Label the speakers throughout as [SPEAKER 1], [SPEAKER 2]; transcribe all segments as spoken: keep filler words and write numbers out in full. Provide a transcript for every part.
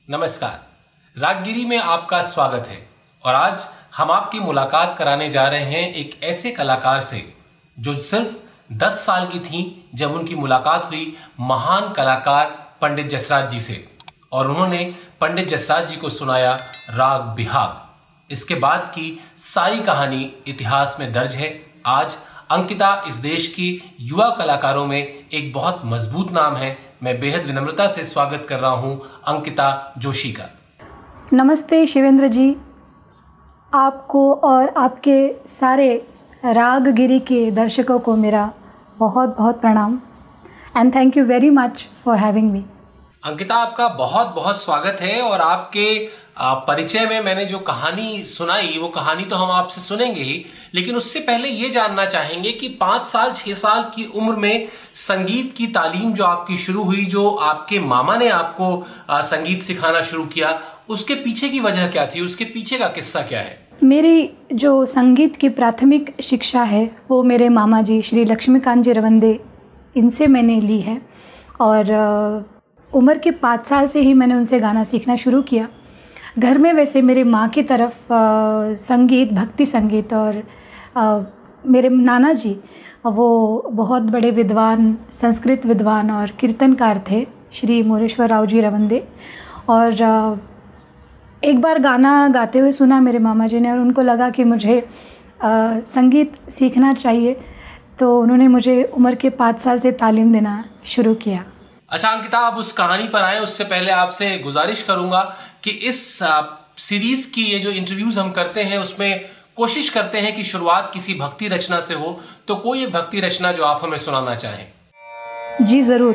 [SPEAKER 1] नमस्कार, रागगिरी में आपका स्वागत है। और आज हम आपकी मुलाकात कराने जा रहे हैं एक ऐसे कलाकार से जो सिर्फ दस साल की थी जब उनकी मुलाकात हुई महान कलाकार पंडित जसराज जी से, और उन्होंने पंडित जसराज जी को सुनाया राग बिहाग। इसके बाद की सारी कहानी इतिहास में दर्ज है। आज अंकिता इस देश की युवा कलाकारों में एक बहुत मजबूत नाम है। मैं बेहद विनम्रता से स्वागत कर रहा हूं अंकिता जोशी का।
[SPEAKER 2] नमस्ते शिवेंद्र जी, आपको और आपके सारे रागगिरी के दर्शकों को मेरा बहुत बहुत प्रणाम and thank you very much for having me.
[SPEAKER 1] Ankita, आपका बहुत बहुत स्वागत है। और आपके परिचय में मैंने जो कहानी सुनाई वो कहानी तो हम आपसे सुनेंगे ही, लेकिन उससे पहले ये जानना चाहेंगे कि पाँच साल छः साल की उम्र में संगीत की तालीम जो आपकी शुरू हुई, जो आपके मामा ने आपको संगीत सिखाना शुरू किया, उसके पीछे की वजह क्या थी, उसके पीछे का किस्सा क्या है?
[SPEAKER 2] मेरी जो संगीत की प्राथमिक शिक्षा है वो मेरे मामा जी श्री लक्ष्मीकांत जी रवंदे, इनसे मैंने ली है। और उम्र के पाँच साल से ही मैंने उनसे गाना सीखना शुरू किया। घर में वैसे मेरे माँ की तरफ आ, संगीत, भक्ति संगीत, और आ, मेरे नाना जी वो बहुत बड़े विद्वान, संस्कृत विद्वान और कीर्तनकार थे, श्री मोरेश्वर राव जी रवंदे। और आ, एक बार गाना गाते हुए सुना मेरे मामा जी ने, और उनको लगा कि मुझे आ, संगीत सीखना चाहिए, तो उन्होंने मुझे उम्र के पाँच साल से तालीम देना शुरू किया।
[SPEAKER 1] अच्छा अंकिता, आप उस कहानी पर आए उससे पहले आपसे गुजारिश करूंगा कि इस सीरीज की ये जो इंटरव्यूज हम करते हैं उसमें कोशिश करते हैं कि शुरुआत किसी भक्ति रचना से हो, तो कोई एक भक्ति रचना जो आप हमें सुनाना चाहें।
[SPEAKER 2] जी ज़रूर।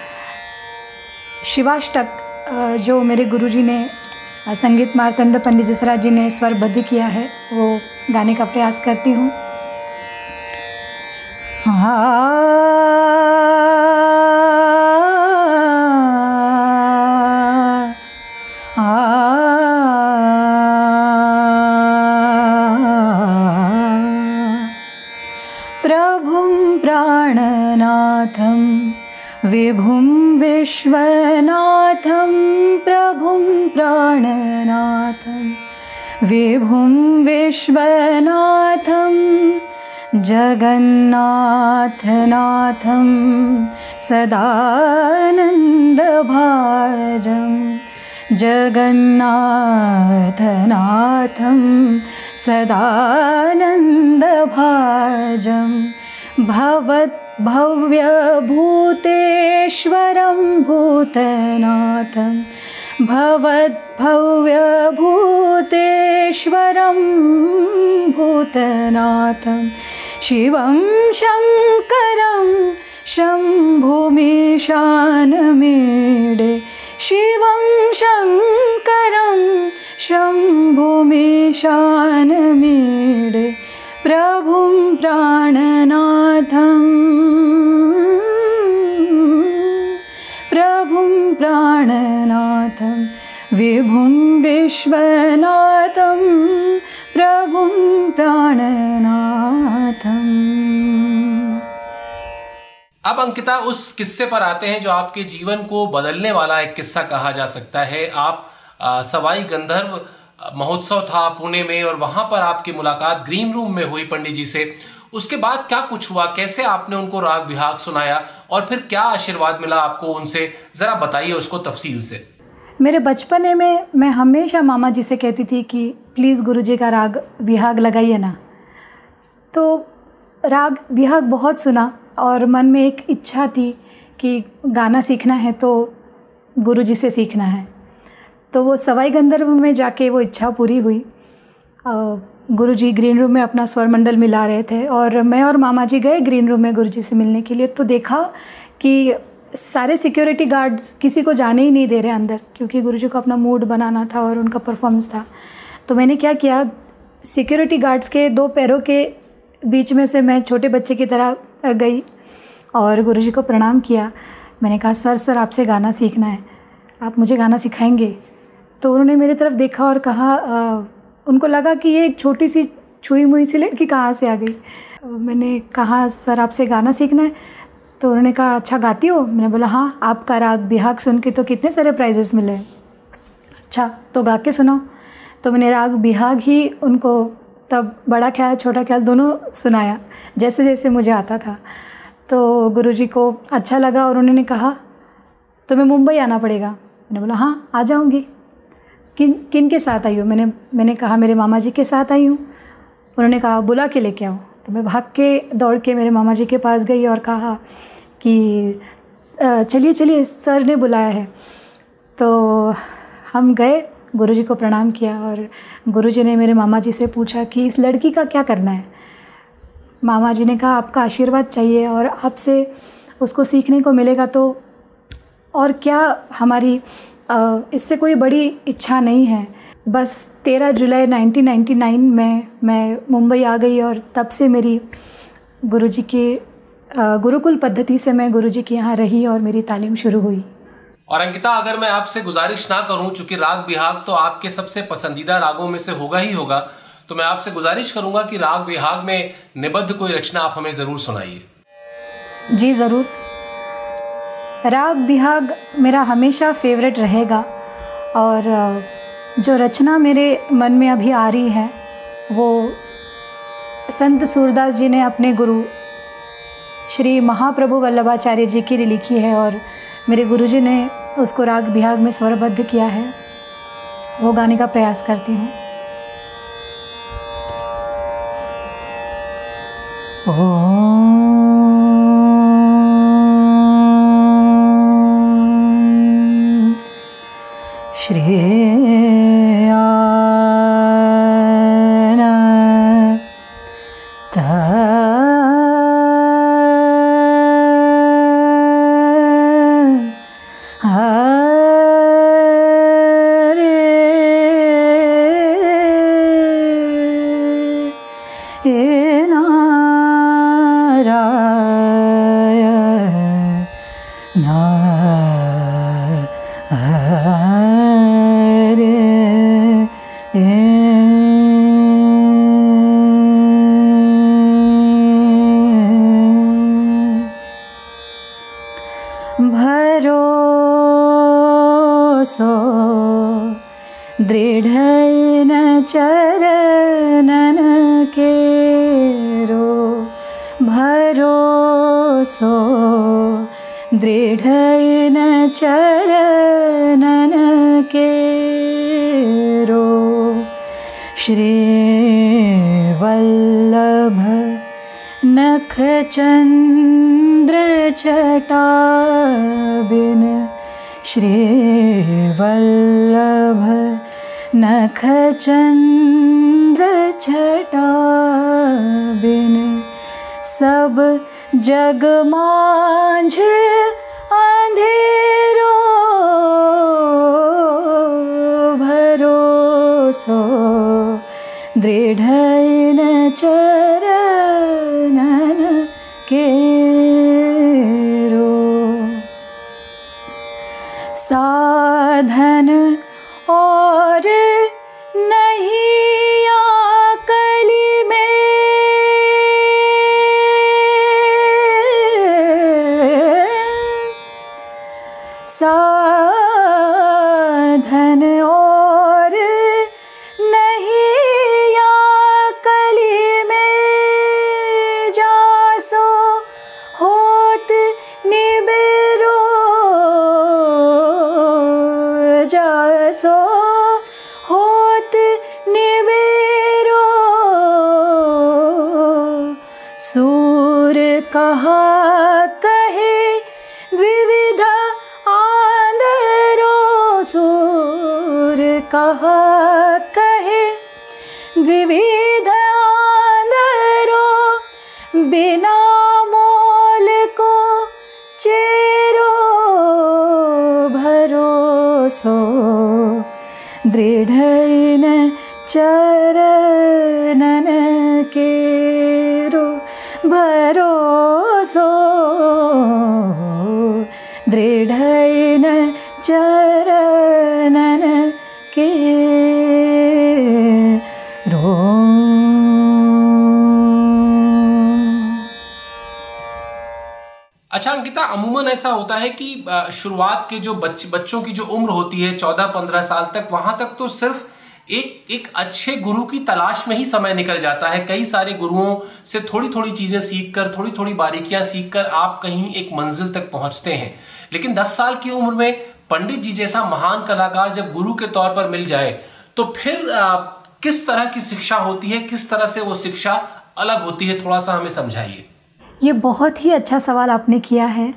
[SPEAKER 2] शिवाष्टक जो मेरे गुरुजी ने, संगीत मार्तंड पंडित जसराज जी ने स्वरबद्ध किया है, वो गाने का प्रयास करती हूँ। प्रभुं प्राणनाथं विभुं विश्वनाथं, प्रभुं प्राणनाथं विभुं विश्वनाथं, जगन्नाथनाथं सदानन्दभाजं, जगन्नाथनाथं सदानन्दभाजं, भवद्भव्यभूतेश्वरं भूतनाथं, भवद्भव्यभूतेश्वरं भूतनाथं, शिवं शङ्करं शम्भुमीशानमीडे, शिवं शङ्करं शम्भुमीशानमीडे, प्रभुं प्राणनाथं, प्रभुं प्राणनाथं विभुं विश्वनाथं, प्रभुं प्राणनाथं।
[SPEAKER 1] अब अंकिता, उस किस्से पर आते हैं जो आपके जीवन को बदलने वाला एक किस्सा कहा जा सकता है। आप आ, सवाई गंधर्व महोत्सव था पुणे में, और वहां पर आपकी मुलाकात ग्रीन रूम में हुई पंडित जी से। उसके बाद क्या कुछ हुआ, कैसे आपने उनको राग बिहाग सुनाया, और फिर क्या आशीर्वाद मिला आपको उनसे, जरा बताइए उसको तफसील से।
[SPEAKER 2] मेरे बचपने में मैं हमेशा मामा जी से कहती थी कि प्लीज़ गुरुजी का राग बिहाग लगाइए ना। तो राग बिहाग बहुत सुना और मन में एक इच्छा थी कि गाना सीखना है तो गुरुजी से सीखना है। तो वो सवाई गंधर्व में जाके वो इच्छा पूरी हुई। गुरुजी ग्रीन रूम में अपना स्वर मंडल मिला रहे थे, और मैं और मामा जी गए ग्रीन रूम में गुरुजी से मिलने के लिए। तो देखा कि सारे सिक्योरिटी गार्ड्स किसी को जाने ही नहीं दे रहे अंदर, क्योंकि गुरुजी को अपना मूड बनाना था और उनका परफॉर्मेंस था। तो मैंने क्या किया, सिक्योरिटी गार्ड्स के दो पैरों के बीच में से मैं छोटे बच्चे की तरह गई और गुरुजी को प्रणाम किया। मैंने कहा, सर सर आपसे गाना सीखना है, आप मुझे गाना सिखाएंगे? तो उन्होंने मेरी तरफ देखा और कहा, आ, उनको लगा कि ये छोटी सी छुई मुई सी लड़की कहाँ से आ गई। मैंने कहा, सर आपसे गाना सीखना है। तो उन्होंने कहा, अच्छा गाती हो? मैंने बोला हाँ। आपका राग बिहाग सुन के तो कितने सारे प्राइजेस मिले। अच्छा तो गा के सुनाओ। तो मैंने राग बिहाग ही उनको तब बड़ा ख्याल छोटा ख्याल दोनों सुनाया जैसे जैसे मुझे आता था। तो गुरुजी को अच्छा लगा और उन्होंने कहा तुम्हें मुंबई आना पड़ेगा। मैंने बोला हाँ आ जाऊँगी। किन किन के साथ आई हो? मैंने मैंने कहा मेरे मामा जी के साथ आई हूँ। उन्होंने कहा बुला के लेके आओ। तो मैं भाग के दौड़ के मेरे मामा जी के पास गई और कहा कि चलिए चलिए सर ने बुलाया है। तो हम गए, गुरुजी को प्रणाम किया और गुरुजी ने मेरे मामा जी से पूछा कि इस लड़की का क्या करना है। मामा जी ने कहा आपका आशीर्वाद चाहिए और आपसे उसको सीखने को मिलेगा तो और क्या, हमारी इससे कोई बड़ी इच्छा नहीं है। बस तेरह जुलाई नाइनटीन नाइंटी नाइन में मैं मुंबई आ गई और तब से मेरी गुरुजी के गुरुकुल पद्धति से मैं गुरुजी के यहाँ रही और मेरी तालीम शुरू हुई।
[SPEAKER 1] और अंकिता, अगर मैं आपसे गुजारिश ना करूं, चूंकि राग बिहाग तो आपके सबसे पसंदीदा रागों में से होगा ही होगा, तो मैं आपसे गुजारिश करूंगा कि राग बिहाग में निबद्ध कोई रचना आप हमें ज़रूर सुनाइए।
[SPEAKER 2] जी ज़रूर। राग बिहाग मेरा हमेशा फेवरेट रहेगा और जो रचना मेरे मन में अभी आ रही है वो संत सूरदास जी ने अपने गुरु श्री महाप्रभु वल्लभाचार्य जी की लिखी है और मेरे गुरुजी ने उसको राग बिहाग में स्वरबद्ध किया है। वो गाने का प्रयास करती हूँ। श्री भरोसो दृढ़ चरणन केरो, भरोसो दृढ़ चरणन केरो, श्री वल्लभ नख चंद्र जटा बिन, श्री वल्लभ नख चंद्र जटा बिन, सब जग मांझ अंधेरो, भरोसो दृढ़ चरणन केरो, साधन और नहीं आकली में, साधन और नहीं आकली में, जासो होत निबेरो, जासो होत निबेरो, सूर कहा कहे विविध आंदरो, सूर कहा कहे विविध आंदरो, बिना मोल को चेरो, भरोसो दृढ़ चरणन केरो, भरोसो दृढ़ चरणन केरो।
[SPEAKER 1] अच्छा अंकिता, अंकिता, अमूमन ऐसा होता है कि शुरुआत के जो बच, बच्चों की जो उम्र होती है चौदह पंद्रह साल तक, वहां तक तो सिर्फ एक एक अच्छे गुरु की तलाश में ही समय निकल जाता है। कई सारे गुरुओं से थोड़ी थोड़ी चीजें सीखकर, थोड़ी थोड़ी बारीकियां सीखकर आप कहीं एक मंजिल तक पहुंचते हैं। लेकिन दस साल की उम्र में पंडित जी जैसा महान कलाकार जब गुरु के तौर पर मिल जाए तो फिर आ, किस तरह की शिक्षा होती है, किस तरह से वो शिक्षा अलग होती है, थोड़ा सा हमें समझाइए।
[SPEAKER 2] ये बहुत ही अच्छा सवाल आपने किया है।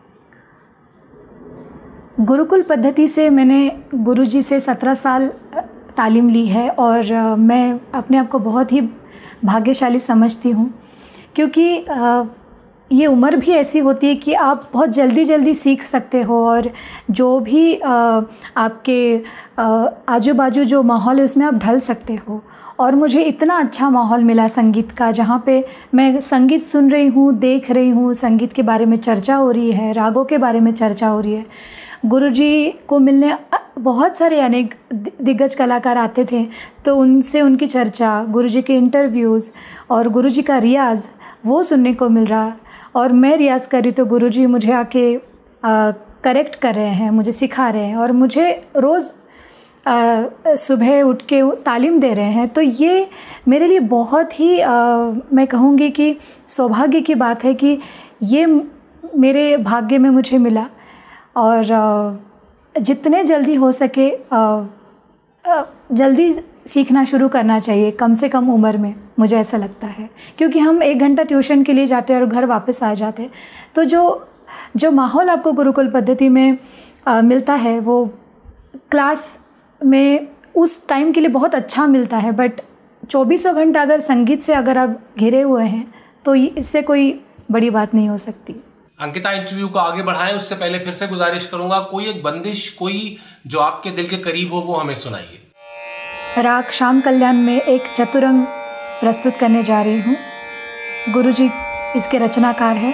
[SPEAKER 2] गुरुकुल पद्धति से मैंने गुरुजी से सत्रह साल तालीम ली है और मैं अपने आप को बहुत ही भाग्यशाली समझती हूँ, क्योंकि ये उम्र भी ऐसी होती है कि आप बहुत जल्दी जल्दी सीख सकते हो और जो भी आपके आजू बाजू जो माहौल है उसमें आप ढल सकते हो। और मुझे इतना अच्छा माहौल मिला संगीत का, जहाँ पे मैं संगीत सुन रही हूँ, देख रही हूँ, संगीत के बारे में चर्चा हो रही है, रागों के बारे में चर्चा हो रही है। गुरुजी को मिलने बहुत सारे अनेक दिग्गज कलाकार आते थे, तो उनसे उनकी चर्चा, गुरुजी के इंटरव्यूज़ और गुरुजी का रियाज़ वो सुनने को मिल रहा। और मैं रियाज़ कर रही तो गुरुजी मुझे आके करेक्ट कर रहे हैं, मुझे सिखा रहे हैं और मुझे रोज़ सुबह उठ के तालीम दे रहे हैं। तो ये मेरे लिए बहुत ही आ, मैं कहूँगी कि सौभाग्य की बात है कि ये मेरे भाग्य में मुझे मिला। और आ, जितने जल्दी हो सके आ, आ, जल्दी सीखना शुरू करना चाहिए, कम से कम उम्र में, मुझे ऐसा लगता है। क्योंकि हम एक घंटा ट्यूशन के लिए जाते हैं और घर वापस आ जाते हैं, तो जो जो माहौल आपको गुरुकुल पद्धति में आ, मिलता है वो क्लास में उस टाइम के लिए बहुत अच्छा मिलता है। बट चौबीसों घंटा अगर संगीत से अगर आप घिरे हुए हैं तो इससे कोई बड़ी बात नहीं हो सकती।
[SPEAKER 1] अंकिता, इंटरव्यू को आगे बढ़ाएं उससे पहले फिर से गुजारिश करूंगा, कोई एक बंदिश, कोई जो आपके दिल के करीब हो वो हमें सुनाइए।
[SPEAKER 2] राग श्याम कल्याण में एक चतुरंग प्रस्तुत करने जा रही हूँ। गुरुजी इसके रचनाकार है।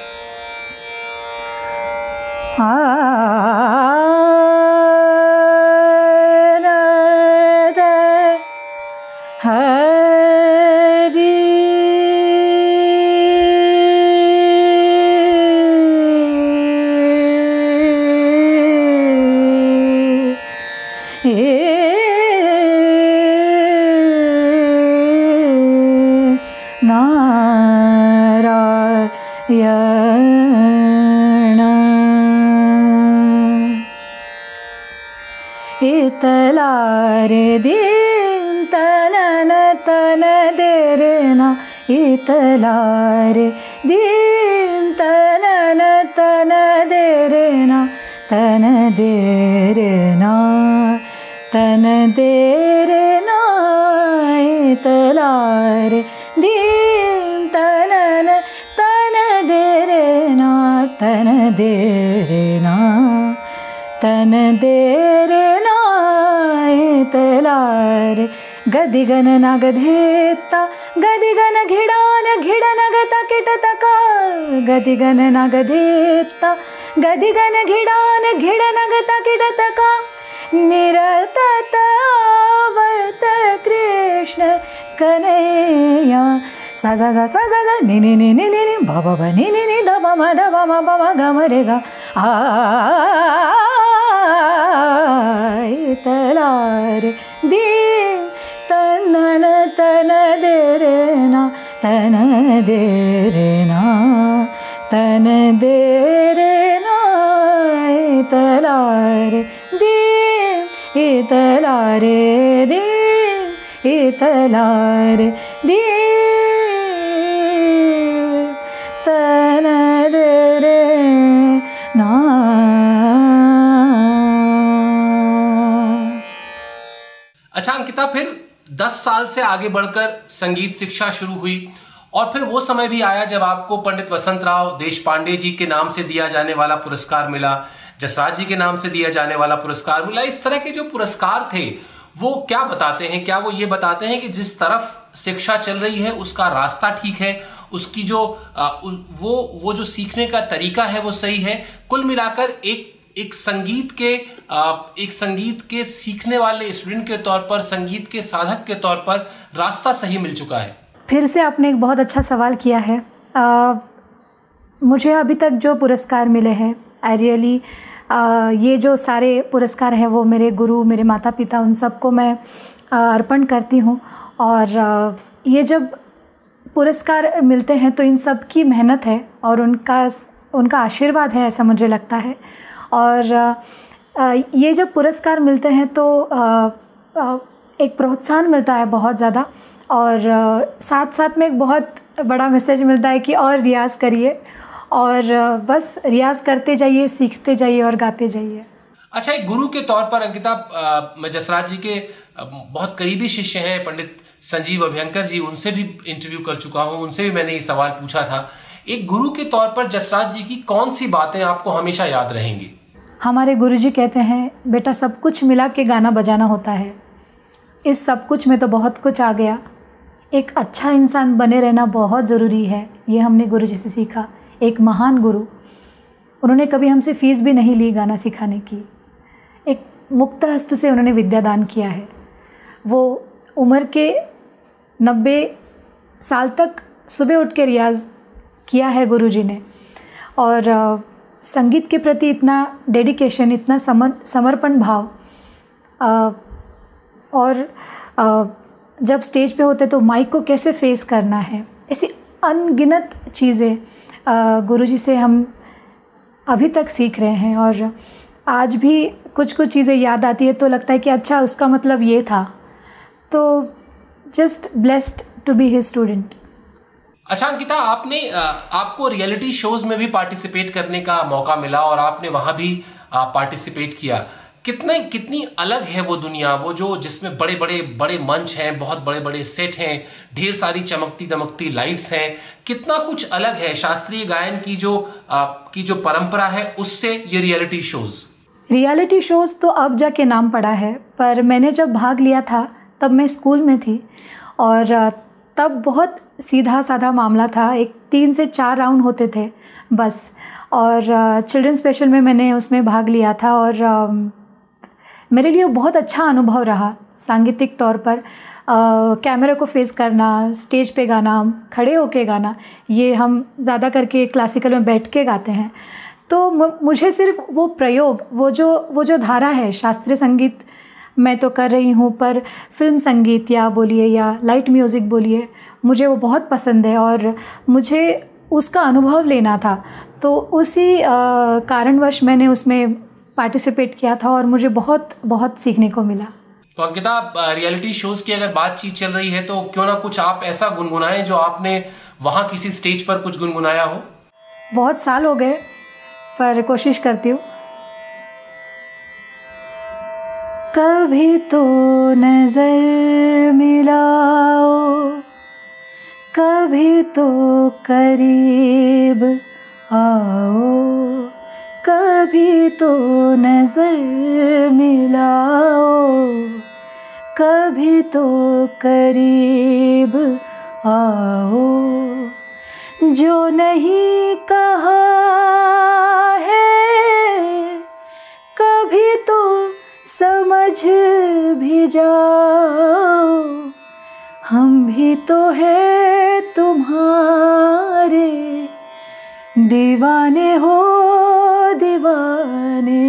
[SPEAKER 2] इतलारे दीन तनन तन देरना, इतलारे दीन तनन तन देरना, तन देरना तन देरना, इतलारे दीन तनन तन देरना, तन देरना तन देरना, तलारे गदिगन नगधेता, गदिगन घिडान घिडन गता किटतका, गदिगन नगधेता, गदिगन घिडान घिडन गता किटतका, निरतत आवत कृष्ण कन्हैया, सा सा सा सा सा नि नि नि नि नि बा बा बा नि नि नि द बा मा द बा मा बा मा ग म रे सा आ तलारे दीन तनन तन देरना, तन देरना तन देरना, तलारे दीन, इतलारे दीन, इतलारे दीन तन देरना।
[SPEAKER 1] अच्छा अंकिता, फिर दस साल से आगे बढ़कर संगीत शिक्षा शुरू हुई और फिर वो समय भी आया जब आपको पंडित वसंतराव देशपांडे जी के नाम से दिया जाने वाला पुरस्कार मिला, जसराज जी के नाम से दिया जाने वाला पुरस्कार मिला। इस तरह के जो पुरस्कार थे वो क्या बताते हैं? क्या वो ये बताते हैं कि जिस तरफ शिक्षा चल रही है उसका रास्ता ठीक है, उसकी जो आ, वो वो जो सीखने का तरीका है वो सही है? कुल मिलाकर एक एक संगीत के एक संगीत के सीखने वाले स्टूडेंट के तौर पर, संगीत के साधक के तौर पर रास्ता सही मिल चुका है।
[SPEAKER 2] फिर से आपने एक बहुत अच्छा सवाल किया है। आ, मुझे अभी तक जो पुरस्कार मिले हैं, आई रियली ये जो सारे पुरस्कार हैं वो मेरे गुरु, मेरे माता पिता, उन सबको मैं अर्पण करती हूँ। और आ, ये जब पुरस्कार मिलते हैं तो इन सब की मेहनत है और उनका उनका आशीर्वाद है, ऐसा मुझे लगता है। और आ, ये जब पुरस्कार मिलते हैं तो आ, आ, एक प्रोत्साहन मिलता है बहुत ज़्यादा, और आ, साथ साथ में एक बहुत बड़ा मैसेज मिलता है कि और रियाज़ करिए, और आ, बस रियाज़ करते जाइए, सीखते जाइए और गाते जाइए।
[SPEAKER 1] अच्छा, एक गुरु के तौर पर अंकिता, मैं जसराज जी के बहुत करीबी शिष्य हैं पंडित संजीव अभ्यंकर जी, उनसे भी इंटरव्यू कर चुका हूं, उनसे भी मैंने ये सवाल पूछा था। एक गुरु के तौर पर जसराज जी की कौन सी बातें आपको हमेशा याद रहेंगी?
[SPEAKER 2] हमारे गुरुजी कहते हैं, बेटा सब कुछ मिला के गाना बजाना होता है। इस सब कुछ में तो बहुत कुछ आ गया। एक अच्छा इंसान बने रहना बहुत ज़रूरी है, ये हमने गुरुजी से सीखा। एक महान गुरु, उन्होंने कभी हमसे फ़ीस भी नहीं ली गाना सिखाने की। एक मुक्त हस्त से उन्होंने विद्यादान किया है। वो उम्र के नब्बे साल तक सुबह उठ के रियाज़ किया है गुरुजी ने, और आ, संगीत के प्रति इतना डेडिकेशन, इतना समर समर्पण भाव, आ, और आ, जब स्टेज पे होते तो माइक को कैसे फेस करना है, ऐसी अनगिनत चीज़ें गुरुजी से हम अभी तक सीख रहे हैं। और आज भी कुछ कुछ चीज़ें याद आती है तो लगता है कि अच्छा उसका मतलब ये था। तो just blessed to be his student.
[SPEAKER 1] अच्छा अंकिता, आपने आपको रियलिटी शोज में भी पार्टिसिपेट करने का मौका मिला और आपने वहां भी पार्टिसिपेट किया। कितना कितनी अलग है वो दुनिया, वो जो जिसमें बड़े बड़े बड़े मंच हैं, बहुत बड़े बड़े सेट हैं, ढेर सारी चमकती दमकती लाइट्स हैं। कितना कुछ अलग है शास्त्रीय गायन की जो आ, की जो परंपरा है उससे ये रियलिटी शोज।
[SPEAKER 2] रियलिटी शोज तो अब जाके नाम पड़ा है, पर मैंने जब भाग लिया था तब मैं स्कूल में थी, और तब बहुत सीधा साधा मामला था। एक तीन से चार राउंड होते थे बस, और चिल्ड्रन स्पेशल में मैंने उसमें भाग लिया था, और आ, मेरे लिए बहुत अच्छा अनुभव रहा सांगीतिक तौर पर। कैमरे को फेस करना, स्टेज पे गाना, खड़े होके गाना, ये हम ज़्यादा करके क्लासिकल में बैठ के गाते हैं। तो मुझे सिर्फ वो प्रयोग, वो जो वो जो धारा है, शास्त्रीय संगीत मैं तो कर रही हूँ, पर फिल्म संगीत या बोलिए या लाइट म्यूज़िक बोलिए, मुझे वो बहुत पसंद है और मुझे उसका अनुभव लेना था। तो उसी कारणवश मैंने उसमें पार्टिसिपेट किया था और मुझे बहुत बहुत सीखने को मिला।
[SPEAKER 1] तो अंकिता, रियलिटी शोज़ की अगर बातचीत चल रही है तो क्यों ना कुछ आप ऐसा गुनगुनाएं जो आपने वहाँ किसी स्टेज पर कुछ गुनगुनाया हो।
[SPEAKER 2] बहुत साल हो गए पर कोशिश करती हूँ। कभी तो नजर मिलाओ, कभी तो करीब आओ, कभी तो नजर मिलाओ, कभी तो करीब आओ। जो नहीं कहा है कभी तो समझ भी जाओ, हम भी तो है तुम्हारे दीवाने हो दीवाने,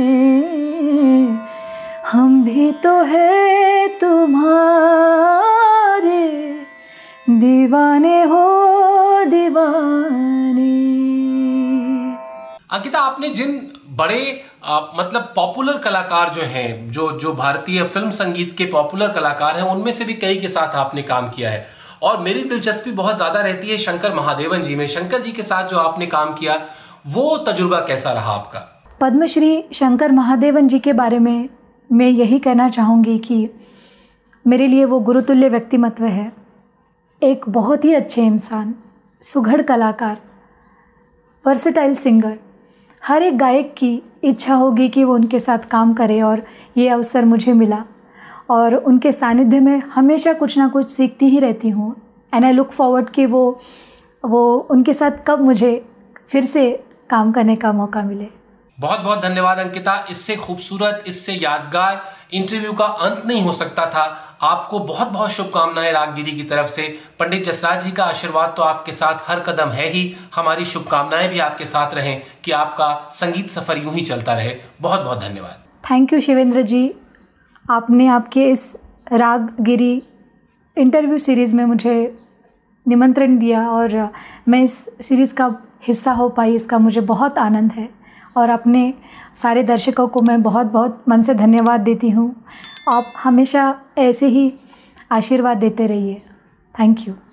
[SPEAKER 2] हम भी तो है तुम्हारे दीवाने हो दीवाने।
[SPEAKER 1] अंकिता, आपने जिन बड़े आ, मतलब पॉपुलर कलाकार जो हैं, जो जो भारतीय फिल्म संगीत के पॉपुलर कलाकार हैं, उनमें से भी कई के साथ आपने काम किया है और मेरी दिलचस्पी बहुत ज़्यादा रहती है शंकर महादेवन जी में। शंकर जी के साथ जो आपने काम किया, वो तजुर्बा कैसा रहा आपका?
[SPEAKER 2] पद्मश्री शंकर महादेवन जी के बारे में मैं यही कहना चाहूँगी कि मेरे लिए वो गुरुतुल्य व्यक्तिमत्व है। एक बहुत ही अच्छे इंसान, सुघड़ कलाकार, वर्सेटाइल सिंगर। हर एक गायक की इच्छा होगी कि वो उनके साथ काम करे और ये अवसर मुझे मिला और उनके सानिध्य में हमेशा कुछ ना कुछ सीखती ही रहती हूँ। एंड आई लुक फॉरवर्ड कि वो वो उनके साथ कब मुझे फिर से काम करने का मौका मिले।
[SPEAKER 1] बहुत बहुत धन्यवाद अंकिता। इससे खूबसूरत, इससे यादगार इंटरव्यू का अंत नहीं हो सकता था। आपको बहुत बहुत शुभकामनाएं रागगिरी की तरफ से। पंडित जसराज जी का आशीर्वाद तो आपके साथ हर कदम है ही, हमारी शुभकामनाएं भी आपके साथ रहें कि आपका संगीत सफर यूं ही चलता रहे। बहुत बहुत धन्यवाद।
[SPEAKER 2] थैंक यू शिवेंद्र जी, आपने आपके इस रागगिरी इंटरव्यू सीरीज़ में मुझे निमंत्रण दिया और मैं इस सीरीज़ का हिस्सा हो पाई, इसका मुझे बहुत आनंद है। और अपने सारे दर्शकों को मैं बहुत बहुत मन से धन्यवाद देती हूँ। आप हमेशा ऐसे ही आशीर्वाद देते रहिए। Thank you.